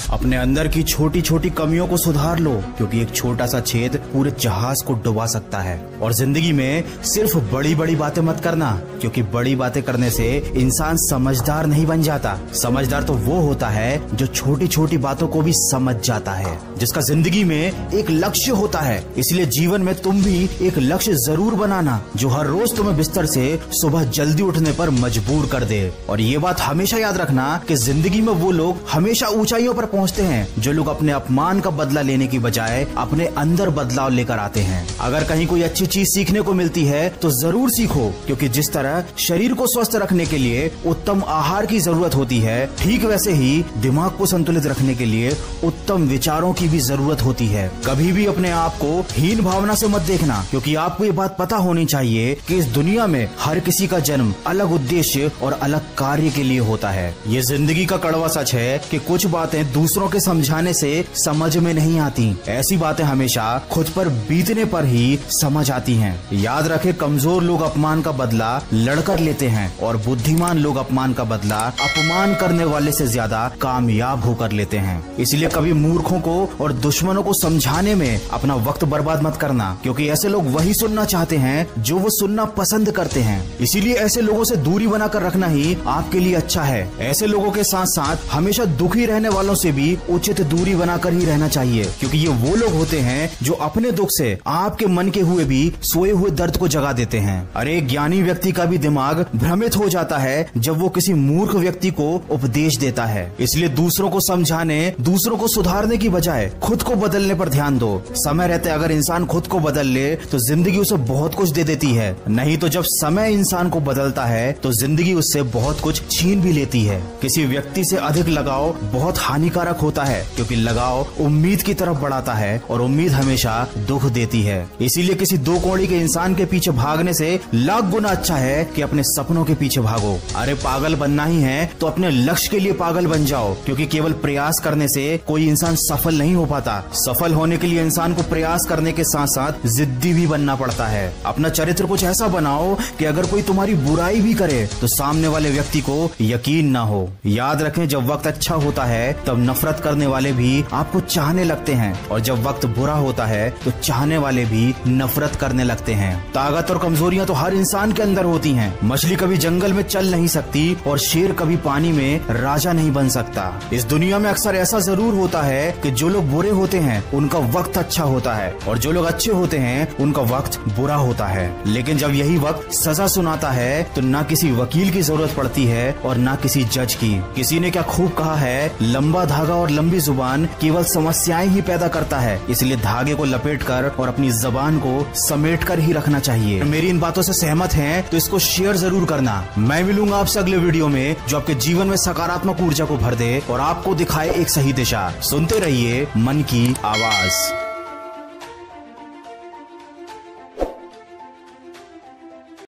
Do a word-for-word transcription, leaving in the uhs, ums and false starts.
अपने अंदर की छोटी छोटी कमियों को सुधार लो, क्योंकि एक छोटा सा छेद पूरे जहाज को डुबा सकता है। और जिंदगी में सिर्फ बड़ी बड़ी बातें मत करना, क्योंकि बड़ी बातें करने से इंसान समझदार नहीं बन जाता। समझदार तो वो होता है जो छोटी छोटी बातों को भी समझ जाता है, जिसका जिंदगी में एक लक्ष्य होता है। इसलिए जीवन में तुम भी एक लक्ष्य जरूर बनाना, जो हर रोज तुम्हें बिस्तर से सुबह जल्दी उठने पर मजबूर कर दे। और ये बात हमेशा याद रखना कि जिंदगी में वो लोग हमेशा ऊंचाइयों पर पहुंचते हैं जो लोग अपने अपमान का बदला लेने की बजाय अपने अंदर बदलाव लेकर आते हैं। अगर कहीं कोई अच्छी चीज सीखने को मिलती है तो जरूर सीखो, क्योंकि जिस तरह शरीर को स्वस्थ रखने के लिए उत्तम आहार की जरूरत होती है, ठीक वैसे ही दिमाग को संतुलित रखने के लिए उत्तम विचारों की भी जरूरत होती है। कभी भी अपने आप को हीन भावना से मत देखना, क्योंकि आपको ये बात पता होनी चाहिए कि इस दुनिया में हर किसी का जन्म अलग उद्देश्य और अलग कार्य के लिए होता है। ये जिंदगी का कड़वा सच है कि कुछ बातें दूसरों के समझाने से समझ में नहीं आती, ऐसी बातें हमेशा खुद पर बीतने पर ही समझ आती हैं। याद रखे, कमजोर लोग अपमान का बदला लड़कर लेते हैं और बुद्धिमान लोग अपमान का बदला अपमान करने वाले से ज्यादा कामयाब होकर लेते हैं। इसलिए कभी मूर्खों को और दुश्मनों को समझाने में अपना वक्त बर्बाद मत करना, क्योंकि ऐसे लोग वही सुनना चाहते हैं जो वो सुनना पसंद करते हैं। इसीलिए ऐसे लोगों से दूरी बनाकर रखना ही आपके लिए अच्छा है। ऐसे लोगों के साथ साथ हमेशा दुखी रहने वालों से भी उचित दूरी बनाकर ही रहना चाहिए, क्योंकि ये वो लोग होते हैं जो अपने दुख से आपके मन के हुए भी सोए हुए दर्द को जगा देते हैं। अरे ज्ञानी व्यक्ति का भी दिमाग भ्रमित हो जाता है जब वो किसी मूर्ख व्यक्ति को उपदेश देता है। इसलिए दूसरों को समझाने, दूसरों को सुधारने की बजाय खुद को बदलने पर ध्यान दो। समय रहते अगर इंसान खुद को बदल ले तो जिंदगी उसे बहुत कुछ दे देती है, नहीं तो जब समय इंसान को बदलता है तो जिंदगी उससे बहुत कुछ छीन भी लेती है। किसी व्यक्ति से अधिक लगाव बहुत हानिकारक होता है, क्योंकि लगाव उम्मीद की तरफ बढ़ाता है और उम्मीद हमेशा दुख देती है। इसीलिए किसी दो कौड़ी के इंसान के पीछे भागने से लाख गुना अच्छा है कि अपने सपनों के पीछे भागो। अरे पागल बनना ही है तो अपने लक्ष्य के लिए पागल बन जाओ, क्योंकि केवल प्रयास करने से कोई इंसान सफल नहीं हो पाता। सफल होने के लिए इंसान को प्रयास करने के साथ साथ जिद्दी भी बनना पड़ता है। अपना चरित्र कुछ ऐसा बनाओ कि अगर कोई तुम्हारी बुराई भी करे तो सामने वाले व्यक्ति को यकीन ना हो। याद रखें, जब वक्त अच्छा होता है तब नफरत करने वाले भी आपको चाहने लगते हैं, और जब वक्त बुरा होता है तो चाहने वाले भी नफरत करने लगते हैं। ताकत और कमजोरियां तो हर इंसान के अंदर होती हैं। मछली कभी जंगल में चल नहीं सकती और शेर कभी पानी में राजा नहीं बन सकता। इस दुनिया में अक्सर ऐसा जरूर होता है कि जो लोग बुरे होते हैं उनका वक्त अच्छा होता है, और जो लोग अच्छे होते हैं उनका वक्त बुरा होता है। लेकिन जब यही वक्त सजा सुनाता है तो ना किसी वकील की जरूरत पड़ती है और ना किसी जज की। किसी ने क्या खूब कहा है, लंबा धागा और लंबी जुबान केवल समस्याएं ही पैदा करता है। इसलिए धागे को लपेटकर और अपनी जबान को समेटकर ही रखना चाहिए। मेरी इन बातों से सहमत हैं तो इसको शेयर जरूर करना। मैं मिलूंगा आपसे अगले वीडियो में जो आपके जीवन में सकारात्मक ऊर्जा को भर दे और आपको दिखाए एक सही दिशा। सुनते रहिए मन की आवाज।